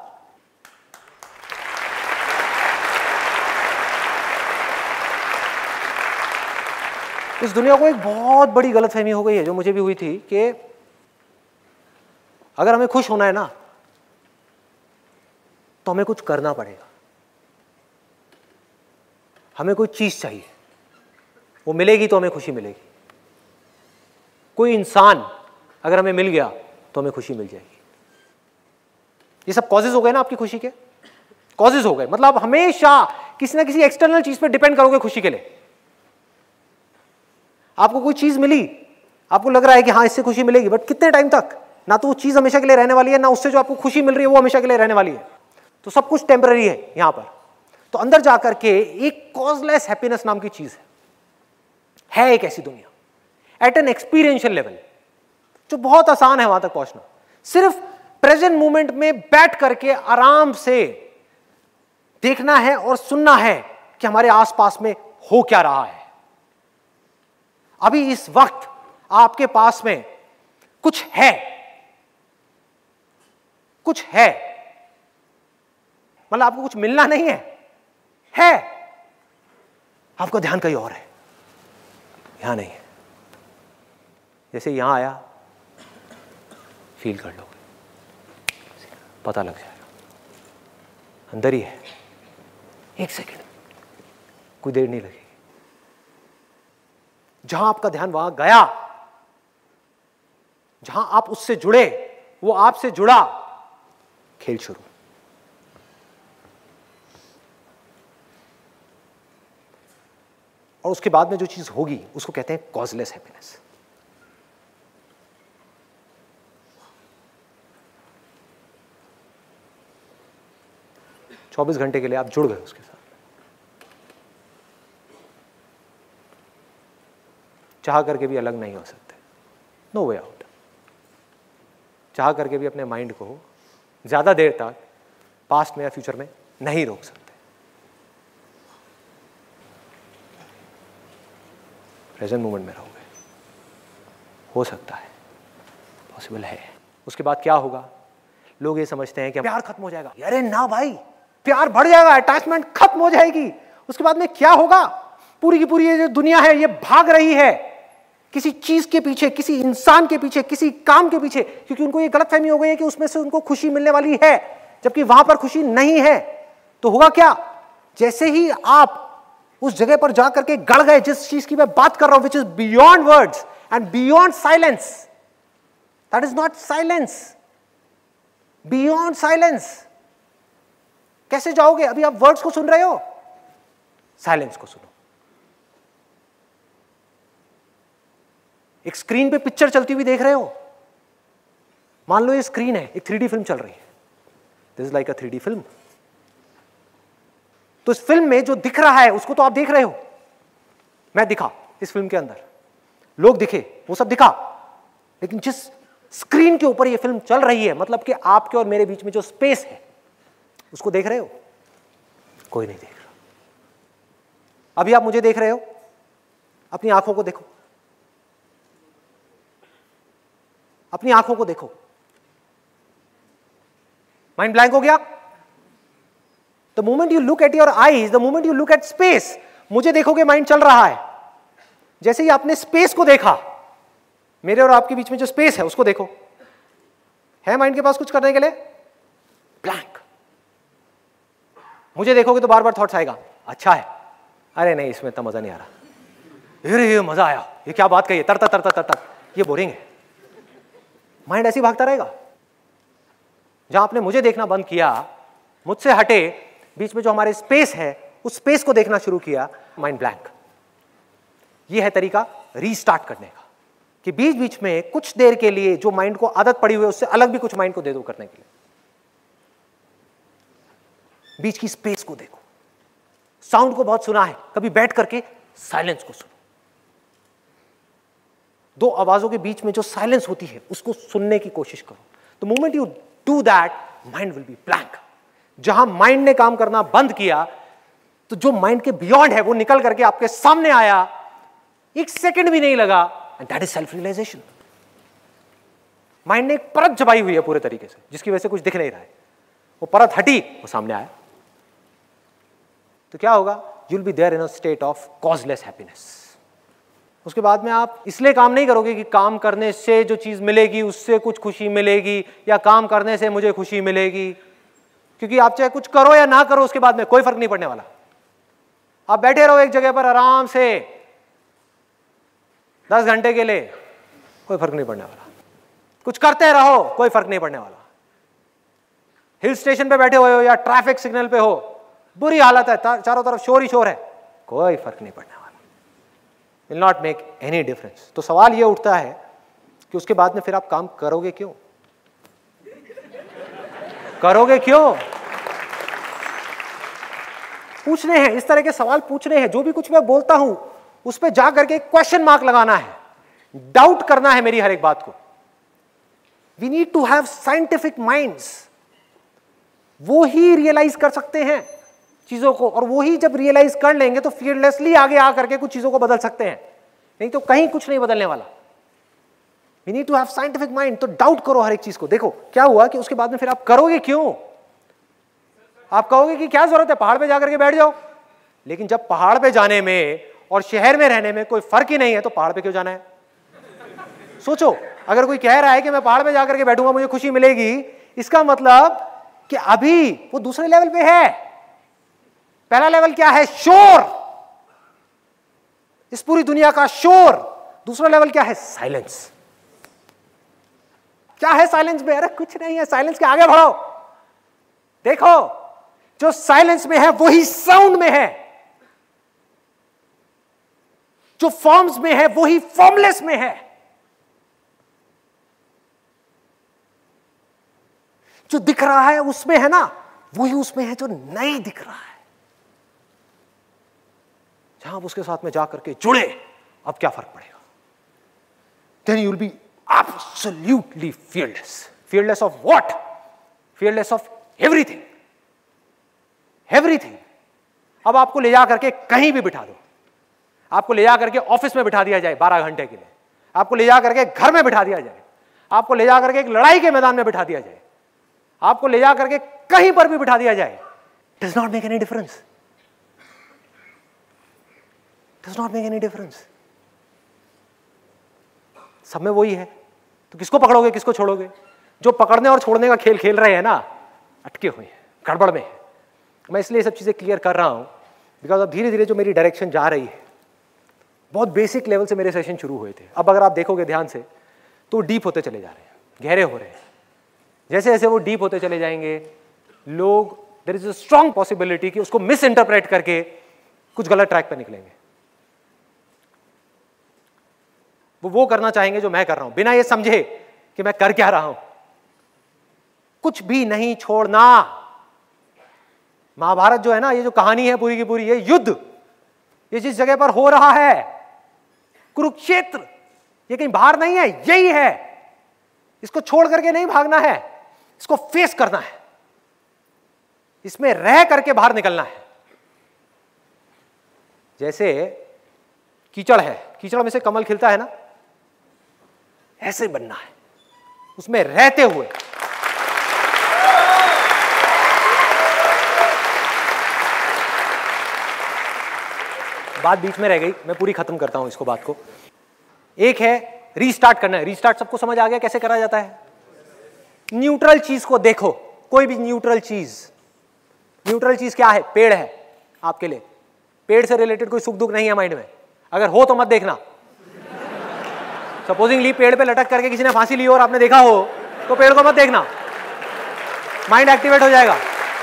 इस दुनिया को एक बहुत बड़ी गलतफहमी हो गई है, जो मुझे भी हुई थी, कि अगर हमें खुश होना है ना तो हमें कुछ करना पड़ेगा, हमें कोई चीज चाहिए, वो मिलेगी तो हमें खुशी मिलेगी। कोई इंसान अगर हमें मिल गया तो हमें खुशी मिल जाएगी। ये सब कॉजेज हो गए ना आपकी खुशी के, कॉजेज हो गए। मतलब हमेशा किसी ना किसी एक्सटर्नल चीज पे डिपेंड करोगे खुशी के लिए। आपको कोई चीज मिली, आपको लग रहा है कि हाँ इससे खुशी मिलेगी, बट कितने टाइम तक? ना तो वो चीज हमेशा के लिए रहने वाली है, ना उससे जो आपको खुशी मिल रही है वो हमेशा के लिए रहने वाली है। तो सब कुछ टेम्पररी है यहां पर। तो अंदर जाकर के एक कॉजलेस हैप्पीनेस नाम की चीज है एक ऐसी दुनिया एट एन एक्सपीरियंशियल लेवल, जो बहुत आसान है वहां तक पहुंचना। सिर्फ प्रेजेंट मोमेंट में बैठ करके आराम से देखना है और सुनना है कि हमारे आसपास में हो क्या रहा है। अभी इस वक्त आपके पास में कुछ है, कुछ है, मतलब आपको कुछ मिलना नहीं है, आपका ध्यान कहीं और है, यहां नहीं है। जैसे यहां आया, फील कर लो, पता लग जाएगा, अंदर ही है। एक सेकेंड कोई देर नहीं लगेगी। जहां आपका ध्यान वहां गया, जहां आप उससे जुड़े, वो आपसे जुड़ा, खेल शुरू। और उसके बाद में जो चीज होगी उसको कहते हैं कॉजलेस हैप्पीनेस। चौबीस घंटे के लिए आप जुड़ गए उसके साथ, चाह करके भी अलग नहीं हो सकते, नो वे आउट। चाह करके भी अपने माइंड को ज्यादा देर तक पास्ट में या फ्यूचर में नहीं रोक सकते। प्रेजेंट मोमेंट में रहोगे, हो सकता है, पॉसिबल है। उसके बाद क्या होगा? लोग ये समझते हैं कि प्यार खत्म हो जाएगा। अरे ना भाई, प्यार बढ़ जाएगा, अटैचमेंट खत्म हो जाएगी। उसके बाद में क्या होगा? पूरी की पूरी ये जो दुनिया है ये भाग रही है किसी चीज के पीछे, किसी इंसान के पीछे, किसी काम के पीछे, क्योंकि उनको ये गलतफहमी हो गई है कि उसमें से उनको खुशी मिलने वाली है, जबकि वहां पर खुशी नहीं है। तो होगा क्या? जैसे ही आप उस जगह पर जाकर के गड़ गए, जिस चीज की मैं बात कर रहा हूं, which is beyond words and beyond silence, that is not silence, beyond silence. कैसे जाओगे? अभी आप वर्ड्स को सुन रहे हो, साइलेंस को सुनो। एक स्क्रीन पे पिक्चर चलती हुई देख रहे हो, मान लो ये स्क्रीन है, एक 3D फिल्म चल रही है, this is like a 3D film. तो इस फिल्म में जो दिख रहा है उसको तो आप देख रहे हो, मैं दिखा इस फिल्म के अंदर, लोग दिखे, वो सब दिखा, लेकिन जिस स्क्रीन के ऊपर ये फिल्म चल रही है, मतलब कि आपके और मेरे बीच में जो स्पेस है, उसको देख रहे हो? कोई नहीं देख रहा। अभी आप मुझे देख रहे हो, अपनी आंखों को देखो, अपनी आंखों को देखो। माइंड ब्लैंक हो गया? The moment you look at your eyes, the moment you look at space, मुझे देखोगे माइंड चल रहा है। जैसे ही आपने स्पेस को देखा, मेरे और आपके बीच में जो स्पेस है उसको देखो, है माइंड के पास कुछ करने के लिए? ब्लैंक। मुझे देखोगे तो बार बार थॉट्स आएगा, अच्छा है, अरे नहीं इसमें इतना मजा नहीं आ रहा, अरे ये मजा आया, ये क्या बात कही है, तरता तरता तरता, ये बोरिंग है। माइंड ऐसे ही भागता रहेगा। जहां आपने मुझे देखना बंद किया, मुझसे हटे, बीच में जो हमारे स्पेस है उस स्पेस को देखना शुरू किया, माइंड ब्लैंक। ये है तरीका रीस्टार्ट करने का, कि बीच बीच में कुछ देर के लिए जो माइंड को आदत पड़ी हुई है उससे अलग भी कुछ माइंड को दे दो करने के लिए। बीच की स्पेस को देखो। साउंड को बहुत सुना है, कभी बैठ करके साइलेंस को सुनो। दो आवाजों के बीच में जो साइलेंस होती है उसको सुनने की कोशिश करो। The moment you do that, mind will be blank. जहां माइंड ने काम करना बंद किया, तो जो माइंड के बियॉन्ड है वो निकल करके आपके सामने आया, एक सेकंड भी नहीं लगा, and that is self realisation. Mind ने एक परत जमाई हुई है पूरे तरीके से, जिसकी वजह से कुछ दिख नहीं रहा है, वो परत हटी, वो सामने आया। तो क्या होगा? You will be there in a state of causeless happiness. उसके बाद में आप इसलिए काम नहीं करोगे कि काम करने से जो चीज मिलेगी उससे कुछ खुशी मिलेगी, या काम करने से मुझे खुशी मिलेगी, क्योंकि आप चाहे कुछ करो या ना करो उसके बाद में कोई फर्क नहीं पड़ने वाला। आप बैठे रहो एक जगह पर आराम से 10 घंटे के लिए, कोई फर्क नहीं पड़ने वाला। कुछ करते रहो, कोई फर्क नहीं पड़ने वाला। हिल स्टेशन पे बैठे हुए हो या ट्रैफिक सिग्नल पे हो, बुरी हालत है, चारों तरफ शोर ही शोर है, कोई फर्क नहीं पड़ने वाला। Will not make any difference. तो सवाल यह उठता है कि उसके बाद में फिर आप काम करोगे क्यों? करोगे क्यों? पूछने हैं, इस तरह के सवाल पूछने हैं। जो भी कुछ मैं बोलता हूं उस पर जा करके क्वेश्चन मार्क लगाना है, डाउट करना है मेरी हर एक बात को। We need to have scientific minds. वो ही रियलाइज कर सकते हैं चीजों को, और वो ही जब रियलाइज कर लेंगे तो फियरलेसली आगे आकर के कुछ चीजों को बदल सकते हैं, नहीं तो कहीं कुछ नहीं बदलने वाला। We need to have scientific mind. तो डाउट करो हर एक चीज को। देखो क्या हुआ कि उसके बाद में फिर आप करोगे क्यों? आप कहोगे कि क्या जरूरत है, पहाड़ पे जाकर के बैठ जाओ। लेकिन जब पहाड़ पे जाने में और शहर में रहने में कोई फर्क ही नहीं है, तो पहाड़ पे क्यों जाना है? सोचो, अगर कोई कह रहा है कि मैं पहाड़ पे जाकर के बैठूंगा मुझे खुशी मिलेगी, इसका मतलब कि अभी वो दूसरे लेवल पे है। पहला लेवल क्या है? शोर, इस पूरी दुनिया का शोर। दूसरा लेवल क्या है? साइलेंस। क्या है साइलेंस में? अरे कुछ नहीं है, साइलेंस के आगे बढ़ो, देखो जो साइलेंस में है वही साउंड में है, जो फॉर्म्स में है वही फॉर्मलेस में है, जो दिख रहा है उसमें है ना, वही उसमें है जो नहीं दिख रहा है। जहां आप उसके साथ में जाकर के जुड़े, अब क्या फर्क पड़ेगा? Then you will be absolutely fearless. Fearless of what? Fearless of everything. Everything. अब आपको ले जा करके कहीं भी बिठा दो, आपको ले जा करके ऑफिस में बिठा दिया जाए 12 घंटे के लिए, आपको ले जा करके घर में बिठा दिया जाए, आपको ले जा करके एक लड़ाई के मैदान में बिठा दिया जाए, आपको ले जा करके कहीं पर भी बिठा दिया जाए, does not make any difference. Does not make any difference. सब में वही है, तो किसको पकड़ोगे किसको छोड़ोगे? जो पकड़ने और छोड़ने का खेल खेल रहे हैं ना, अटके हुए हैं, गड़बड़ में है। मैं इसलिए सब चीजें क्लियर कर रहा हूं बिकॉज अब धीरे धीरे जो मेरी डायरेक्शन जा रही है, बहुत बेसिक लेवल से मेरे सेशन शुरू हुए थे, अब अगर आप देखोगे ध्यान से तो डीप होते चले जा रहे हैं, गहरे हो रहे हैं। जैसे जैसे वो डीप होते चले जाएंगे, लोग there is a strong possibility कि उसको मिस इंटरप्रेट करके कुछ गलत ट्रैक पर निकलेंगे। वो करना चाहेंगे जो मैं कर रहा हूं, बिना ये समझे कि मैं कर क्या रहा हूं। कुछ भी नहीं छोड़ना। महाभारत जो है ना, ये जो कहानी है पूरी की पूरी, ये युद्ध, ये जिस जगह पर हो रहा है, कुरुक्षेत्र, ये कहीं बाहर नहीं है, यही है। इसको छोड़ करके नहीं भागना है, इसको फेस करना है, इसमें रह करके बाहर निकलना है। जैसे कीचड़ है, कीचड़ में से कमल खिलता है ना, ऐसे बनना है, उसमें रहते हुए। बात बीच में रह गई, मैं पूरी खत्म करता हूं इसको, बात को। एक है रीस्टार्ट करना है। रीस्टार्ट सबको समझ आ गया कैसे करा जाता है? न्यूट्रल चीज को देखो, कोई भी न्यूट्रल चीज। न्यूट्रल चीज क्या है? पेड़ है आपके लिए। पेड़ से रिलेटेड कोई सुख दुख नहीं है माइंड में, अगर हो तो मत देखना। सपोजिंगली पेड़ पे लटक करके किसी ने फांसी ली हो और आपने देखा हो, तो पेड़ को मत देखना, माइंड एक्टिवेट हो जाएगा।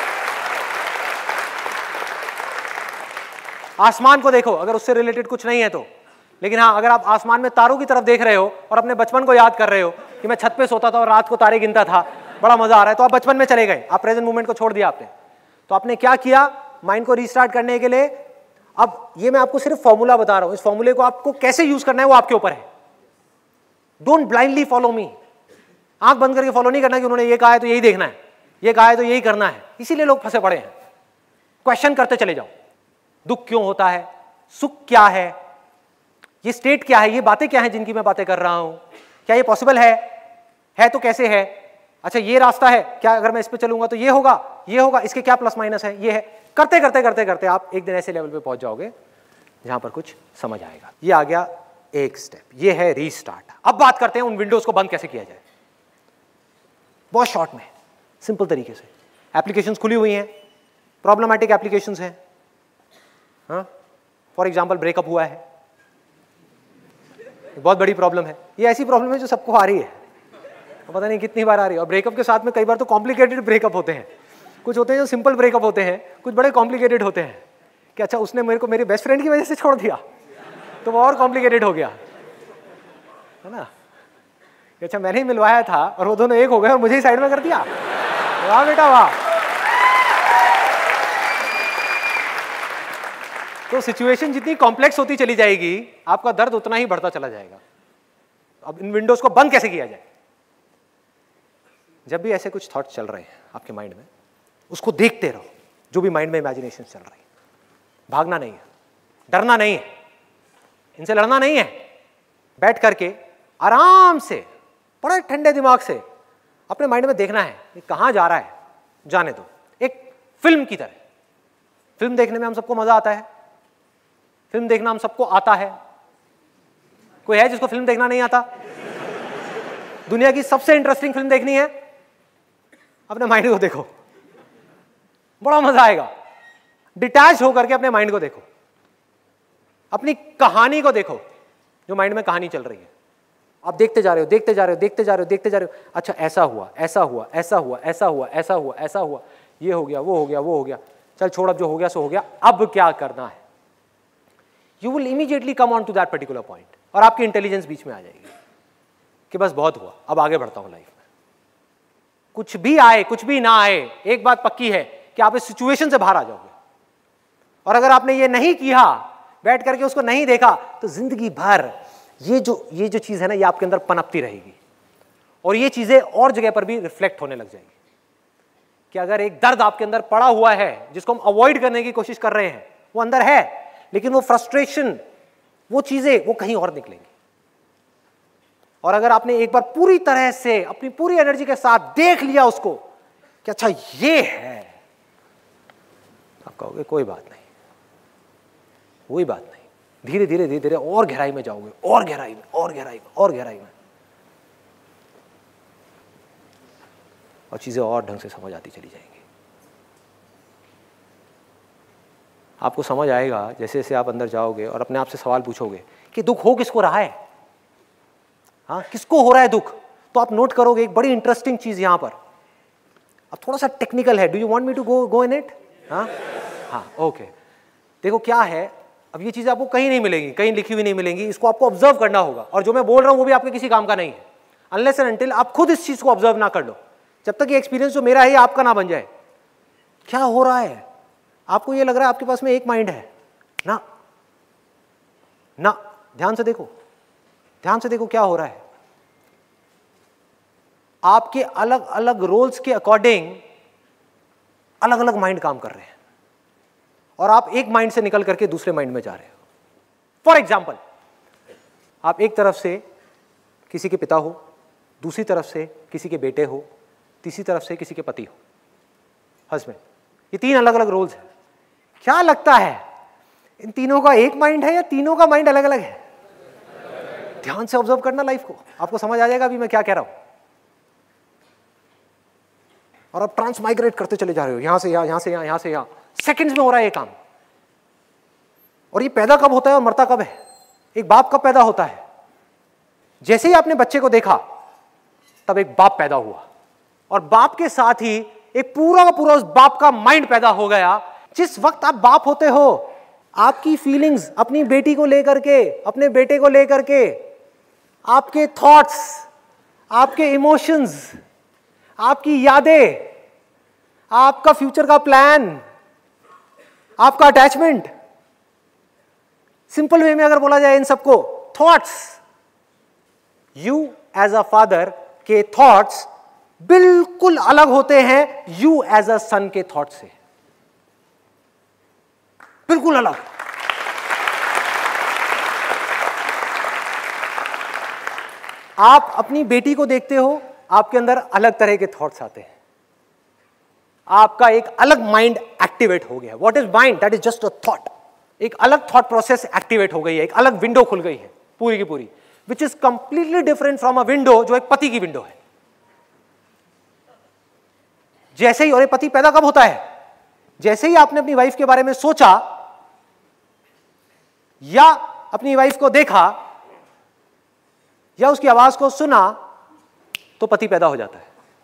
आसमान को देखो, अगर उससे रिलेटेड कुछ नहीं है तो। लेकिन हाँ, अगर आप आसमान में तारों की तरफ देख रहे हो और अपने बचपन को याद कर रहे हो कि मैं छत पे सोता था और रात को तारे गिनता था, बड़ा मजा आ रहा है, तो आप बचपन में चले गए, आप प्रेजेंट मोमेंट को छोड़ दिया आपने। तो आपने क्या किया माइंड को रीस्टार्ट करने के लिए? अब ये मैं आपको सिर्फ फॉर्मूला बता रहा हूं, इस फॉर्मूले को आपको कैसे यूज करना है वो आपके ऊपर है। Don't blindly follow me. आंख बंद करके फॉलो नहीं करना कि उन्होंने ये कहा है तो यही देखना है, ये कहा है तो यही करना है। इसीलिए लोग फंसे पड़े हैं। क्वेश्चन करते चले जाओ, दुख क्यों होता है, सुख क्या है, ये स्टेट क्या है, ये बातें क्या हैं जिनकी मैं बातें कर रहा हूं, क्या ये पॉसिबल है तो कैसे है, अच्छा ये रास्ता है, क्या अगर मैं इस पे चलूंगा तो ये होगा, इसके क्या प्लस माइनस है, ये है। करते करते करते करते आप एक दिन ऐसे लेवल पे पहुंच जाओगे जहां पर कुछ समझ आएगा। ये आ गया एक स्टेप, ये है रीस्टार्ट। अब बात करते हैं उन विंडोज को बंद कैसे किया जाए, बहुत शॉर्ट में, सिंपल तरीके से। एप्लीकेशंस खुली हुई हैं, प्रॉब्लमैटिक एप्लीकेशंस हैं। फॉर एग्जाम्पल ब्रेकअप हुआ है, बहुत बड़ी प्रॉब्लम है। ये ऐसी प्रॉब्लम है जो सबको आ रही है, पता नहीं कितनी बार आ रही है। और ब्रेकअप के साथ में कई बार तो कॉम्प्लिकेटेड ब्रेकअप होते हैं, कुछ होते हैं जो सिंपल ब्रेकअप होते हैं, कुछ बड़े कॉम्प्लिकेटेड होते हैं कि अच्छा उसने मेरे को मेरी बेस्ट फ्रेंड की वजह से छोड़ दिया, तो वो और कॉम्प्लिकेटेड हो गया, है ना। अच्छा मैंने ही मिलवाया था और वो दोनों एक हो गए और मुझे ही साइड में कर दिया। वाह बेटा वाह। तो सिचुएशन जितनी कॉम्प्लेक्स होती चली जाएगी, आपका दर्द उतना ही बढ़ता चला जाएगा। अब इन विंडोज को बंद कैसे किया जाए? जब भी ऐसे कुछ थॉट्स चल रहे हैं आपके माइंड में, उसको देखते रहो। जो भी माइंड में इमेजिनेशन चल रही है, भागना नहीं है, डरना नहीं है, इनसे लड़ना नहीं है। बैठ करके आराम से, बड़े ठंडे दिमाग से अपने माइंड में देखना है कि कहां जा रहा है, जाने दो। एक फिल्म की तरह। फिल्म देखने में हम सबको मजा आता है, फिल्म देखना हम सबको आता है। कोई है जिसको फिल्म देखना नहीं आता? दुनिया की सबसे इंटरेस्टिंग फिल्म देखनी है, अपने माइंड को देखो, बड़ा मजा आएगा। डिटैच होकर के अपने माइंड को देखो। अपनी कहानी को देखो, जो माइंड में कहानी चल रही है, आप देखते जा रहे हो, देखते जा रहे हो, देखते जा रहे हो, देखते जा रहे हो, अच्छा ऐसा हुआ, ऐसा हुआ, ऐसा हुआ, ऐसा हुआ, ऐसा हुआ, ऐसा हुआ, ये हो गया, वो हो गया, वो हो गया, चल छोड़, अब जो हो गया सो हो गया, अब क्या करना है। You will immediately come on to that particular point, और आपकी इंटेलिजेंस बीच में आ जाएगी कि बस बहुत हुआ, अब आगे बढ़ता हूं लाइफ में। कुछ भी आए कुछ भी ना आए, एक बात पक्की है कि आप इस सिचुएशन से बाहर आ जाओगे। और अगर आपने ये नहीं किया, बैठ करके उसको नहीं देखा, तो जिंदगी भर ये जो चीज है ना, ये आपके अंदर पनपती रहेगी, और ये चीजें और जगह पर भी रिफ्लेक्ट होने लग जाएगी। कि अगर एक दर्द आपके अंदर पड़ा हुआ है जिसको हम अवॉइड करने की कोशिश कर रहे हैं, वो अंदर है, लेकिन वो फ्रस्ट्रेशन, वो चीजें वो कहीं और निकलेंगी। और अगर आपने एक बार पूरी तरह से अपनी पूरी एनर्जी के साथ देख लिया उसको कि अच्छा ये है, आप कहोगे कोई बात नहीं, कोई बात नहीं, धीरे धीरे धीरे धीरे और गहराई में जाओगे, और गहराई में, और गहराई में, और गहराई में, और चीजें और ढंग से समझ आती चली जाएंगी। आपको समझ आएगा जैसे जैसे आप अंदर जाओगे और अपने आप से सवाल पूछोगे कि दुख हो किसको रहा है, हाँ किसको हो रहा है दुख, तो आप नोट करोगे एक बड़ी इंटरेस्टिंग चीज यहां पर। अब थोड़ा सा टेक्निकल है, do you want me to go in it? हाँ ओके। देखो क्या है, अब ये चीजें आपको कहीं नहीं मिलेंगी, कहीं लिखी हुई नहीं मिलेंगी, इसको आपको ऑब्जर्व करना होगा। और जो मैं बोल रहा हूं वो भी आपके किसी काम का नहीं है, अनलेस एंड अनटिल आप खुद इस चीज को ऑब्जर्व ना कर लो, जब तक ये एक्सपीरियंस जो मेरा है ये आपका ना बन जाए। क्या हो रहा है? आपको ये लग रहा है आपके पास में एक माइंड है ना, ना, ध्यान से देखो, ध्यान से देखो क्या हो रहा है। आपके अलग अलग रोल्स के अकॉर्डिंग अलग अलग माइंड काम कर रहे हैं, और आप एक माइंड से निकल करके दूसरे माइंड में जा रहे हो। फॉर एग्जाम्पल, आप एक तरफ से किसी के पिता हो, दूसरी तरफ से किसी के बेटे हो, तीसरी तरफ से किसी के पति हो, हस्बैंड। ये तीन अलग अलग रोल्स हैं। क्या लगता है इन तीनों का एक माइंड है या तीनों का माइंड अलग अलग है? ध्यान से ऑब्जर्व करना लाइफ को, आपको समझ आ जाएगा अभी मैं क्या कह रहा हूं। और आप ट्रांसमाइग्रेट करते चले जा रहे हो, यहां से यहां, यहां से यहां, यहां से यहां, सेकंड्स में हो रहा है ये काम। और ये पैदा कब होता है और मरता कब है? एक बाप कब पैदा होता है? जैसे ही आपने बच्चे को देखा तब एक बाप पैदा हुआ, और बाप के साथ ही एक पूरा का पूरा उस बाप का माइंड पैदा हो गया। जिस वक्त आप बाप होते हो, आपकी फीलिंग्स अपनी बेटी को लेकर के, अपने बेटे को लेकर के, आपके थॉट्स, आपके इमोशंस, आपकी यादें, आपका फ्यूचर का प्लान, आपका अटैचमेंट, सिंपल वे में अगर बोला जाए इन सबको, thoughts, you as a father के थॉट्स बिल्कुल अलग होते हैं यू एज अ सन के थॉट से, बिल्कुल अलग। आप अपनी बेटी को देखते हो, आपके अंदर अलग तरह के थॉट्स आते हैं, आपका एक अलग माइंड एक्टिवेट हो गया। What is mind? That is just a thought. एक अलग थॉट प्रोसेस एक्टिवेट हो गई है, एक अलग विंडो खुल गई है पूरी की पूरी, which is completely different from a widow जो एक पति की विंडो है। जैसे ही, और एक पति पैदा कब होता है? जैसे ही आपने अपनी वाइफ के बारे में सोचा या अपनी वाइफ को देखा या उसकी आवाज को सुना, तो पति पैदा हो जाता है।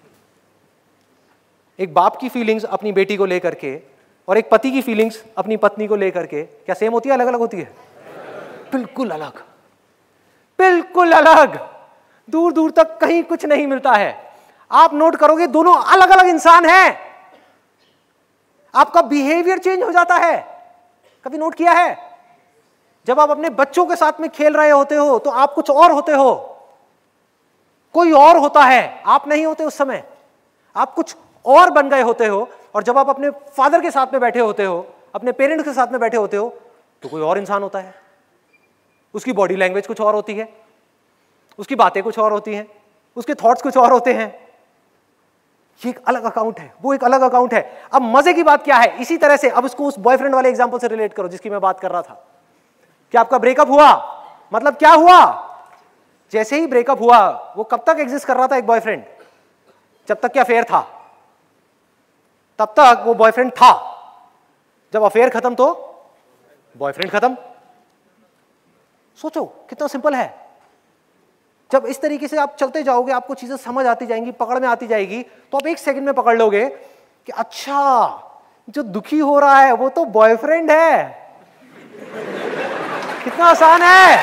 एक बाप की फीलिंग्स अपनी बेटी को लेकर के और एक पति की फीलिंग्स अपनी पत्नी को लेकर के क्या सेम होती है, अलग अलग होती है? बिल्कुल अलग, बिल्कुल अलग, दूर दूर तक कहीं कुछ नहीं मिलता है। आप नोट करोगे दोनों अलग अलग इंसान हैं, आपका बिहेवियर चेंज हो जाता है। कभी नोट किया है? जब आप अपने बच्चों के साथ में खेल रहे होते हो तो आप कुछ और होते हो, कोई और होता है, आप नहीं होते उस समय, आप कुछ और बन गए होते हो। और जब आप अपने फादर के साथ में बैठे होते हो, अपने पेरेंट्स के साथ में बैठे होते हो, तो कोई और इंसान होता है। उसकी बॉडी लैंग्वेज कुछ और होती है, उसकी बातें कुछ और होती हैं, उसके थॉट्स कुछ और होते हैं। ये एक अलग अकाउंट है, वो एक अलग अकाउंट है। अब मजे की बात क्या है, इसी तरह से अब इसको उस बॉयफ्रेंड वाले एग्जांपल से रिलेट करो जिसकी मैं बात कर रहा था कि आपका ब्रेकअप हुआ, मतलब क्या हुआ? जैसे ही ब्रेकअप हुआ, वो कब तक एग्जिस्ट कर रहा था एक बॉयफ्रेंड? जब तक कि अफेयर था, तब तक वो बॉयफ्रेंड था। जब अफेयर खत्म तो बॉयफ्रेंड खत्म। सोचो कितना सिंपल है। जब इस तरीके से आप चलते जाओगे, आपको चीजें समझ आती जाएंगी, पकड़ में आती जाएगी, तो आप एक सेकंड में पकड़ लोगे कि अच्छा जो दुखी हो रहा है वो तो बॉयफ्रेंड है। कितना आसान है।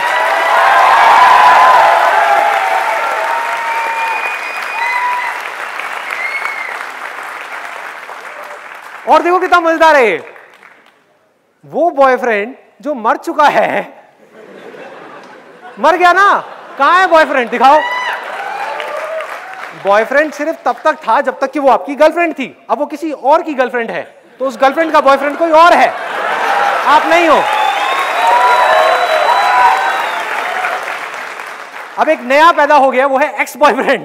और देखो कितना मजेदार है, वो बॉयफ्रेंड जो मर चुका है, मर गया ना, कहां है बॉयफ्रेंड, दिखाओ। बॉयफ्रेंड सिर्फ तब तक था जब तक कि वो आपकी गर्लफ्रेंड थी। अब वो किसी और की गर्लफ्रेंड है, तो उस गर्लफ्रेंड का बॉयफ्रेंड कोई और है, आप नहीं हो। अब एक नया पैदा हो गया, वो है एक्स बॉयफ्रेंड,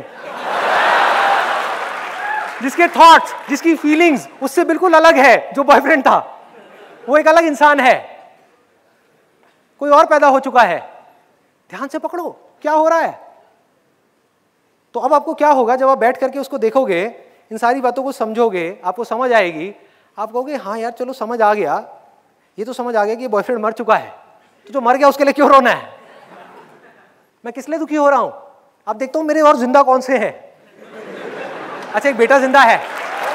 जिसके थॉट्स, जिसकी फीलिंग्स उससे बिल्कुल अलग है जो बॉयफ्रेंड था। वो एक अलग इंसान है, कोई और पैदा हो चुका है। ध्यान से पकड़ो क्या हो रहा है। तो अब आपको क्या होगा, जब आप बैठ करके उसको देखोगे, इन सारी बातों को समझोगे, आपको समझ आएगी, आप कहोगे हाँ यार चलो समझ आ गया, ये तो समझ आ गया कि बॉयफ्रेंड मर चुका है, तो जो मर गया उसके लिए क्यों रोना है, मैं किस लिए दुखी हो रहा हूं। अब देखता हूं मेरे और जिंदा कौन से हैं। अच्छा एक बेटा जिंदा है,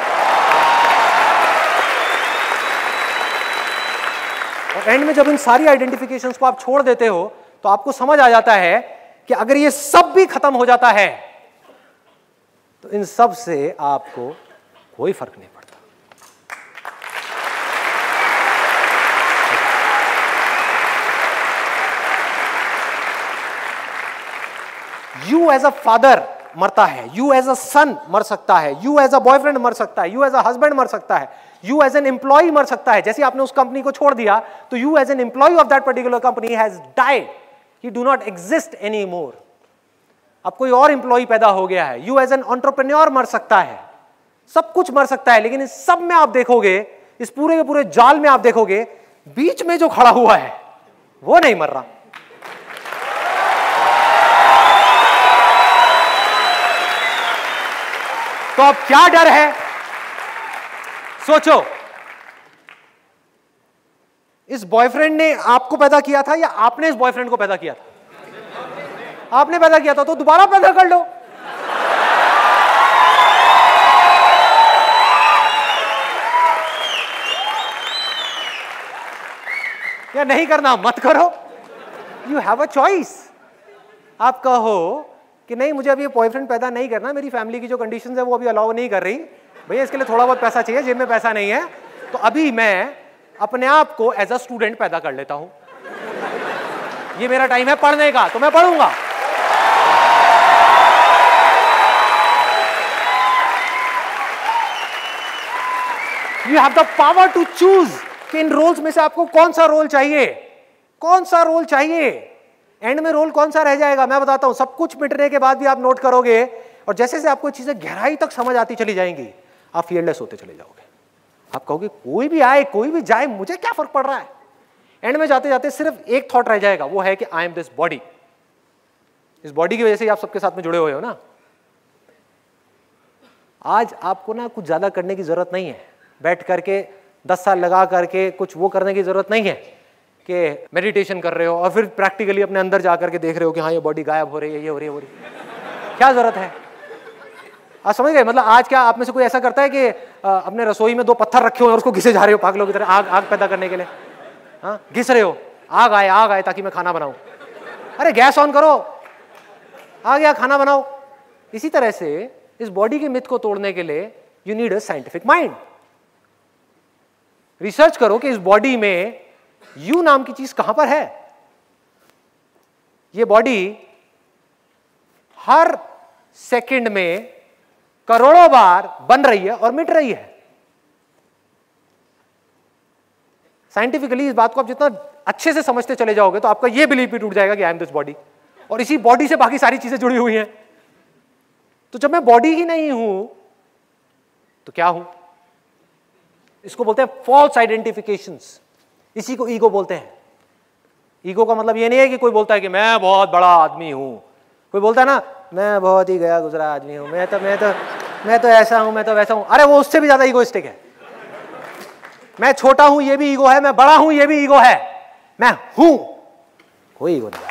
और एंड में जब इन सारी आइडेंटिफिकेशंस को आप छोड़ देते हो तो आपको समझ आ जाता है कि अगर ये सब भी खत्म हो जाता है तो इन सब से आपको कोई फर्क नहीं पड़ता। यू एज अ फादर मरता है, यू एज अ सन मर सकता है, यू एज अ बॉयफ्रेंड मर सकता है, यू एज अ हस्बैंड मर सकता है, यू एज एन एम्प्लॉय मर सकता है। जैसे आपने उस कंपनी को छोड़ दिया तो you as an employee of that particular company has died, you do not exist any more. अब कोई और एम्प्लॉय पैदा हो गया है। यू एज एन एंटरप्रेन्योर मर सकता है, सब कुछ मर सकता है, लेकिन इस सब में आप देखोगे, इस पूरे के पूरे जाल में आप देखोगे, बीच में जो खड़ा हुआ है वो नहीं मर रहा। तो अब क्या डर है, सोचो। इस बॉयफ्रेंड ने आपको पैदा किया था या आपने इस बॉयफ्रेंड को पैदा किया था? आपने पैदा किया था, तो दोबारा पैदा कर लो। या नहीं करना मत करो, यू हैव अ चॉइस। आप कहो कि नहीं मुझे अभी ये बॉयफ्रेंड पैदा नहीं करना, मेरी फैमिली की जो कंडीशंस है वो अभी अलाउ नहीं कर रही, भैया इसके लिए थोड़ा बहुत पैसा चाहिए, जेब में पैसा नहीं है, तो अभी मैं अपने आप को एज अ स्टूडेंट पैदा कर लेता हूं, ये मेरा टाइम है पढ़ने का, तो मैं पढ़ूंगा। You have the power to choose कि इन रोल्स में से आपको कौन सा रोल चाहिए, कौन सा रोल चाहिए। एंड में रोल कौन सा रह जाएगा मैं बताता हूं। सब कुछ मिटने के बाद भी आप नोट करोगे, और जैसे जैसे आपको चीजें गहराई तक समझ आती चली जाएंगी, आप फियरलेस होते चले जाओगे। आप कहोगे कोई भी आए कोई भी जाए, मुझे क्या फर्क पड़ रहा है। एंड में जाते जाते सिर्फ एक थॉट रह जाएगा, वो है कि आई एम दिस बॉडी। इस बॉडी की वजह से आप सबके साथ में जुड़े हुए हो ना। आज आपको ना कुछ ज्यादा करने की जरूरत नहीं है, बैठ करके 10 साल लगा करके कुछ वो करने की जरूरत नहीं है कि मेडिटेशन कर रहे हो और फिर प्रैक्टिकली अपने अंदर जा करके देख रहे हो कि हाँ ये बॉडी गायब हो रही है, ये हो रही है, वो रही है। क्या जरूरत है। आप समझ गए। मतलब आज क्या आप में से कोई ऐसा करता है कि अपने रसोई में 2 पत्थर रखे हुए और उसको घिसे जा रहे हो पागलों की तरह, आग पैदा करने के लिए। हाँ घिस रहे हो, आग आए ताकि मैं खाना बनाऊं। अरे गैस ऑन करो, आ गया खाना बनाओ। इसी तरह से इस बॉडी के मिथ को तोड़ने के लिए you need a scientific mind. Research करो कि इस बॉडी में यू नाम की चीज कहां पर है। ये बॉडी हर सेकंड में करोड़ों बार बन रही है और मिट रही है। साइंटिफिकली इस बात को आप जितना अच्छे से समझते चले जाओगे तो आपका यह बिलीफ भी टूट जाएगा कि आई एम दिस बॉडी, और इसी बॉडी से बाकी सारी चीजें जुड़ी हुई हैं। तो जब मैं बॉडी ही नहीं हूं तो क्या हूं। इसको बोलते हैं फॉल्स आइडेंटिफिकेशंस। इसी को ईगो बोलते हैं। ईगो का मतलब ये नहीं है कि कोई बोलता है कि मैं बहुत बड़ा आदमी हूं। कोई बोलता है ना मैं बहुत ही गया गुजरा आदमी हूं, मैं तो ऐसा हूं, मैं तो वैसा हूं। अरे वो उससे भी ज्यादा ईगोइस्टिक है। मैं छोटा हूं ये भी ईगो है, मैं बड़ा हूं ये भी ईगो है, मैं हूं हो ही होने वाला है।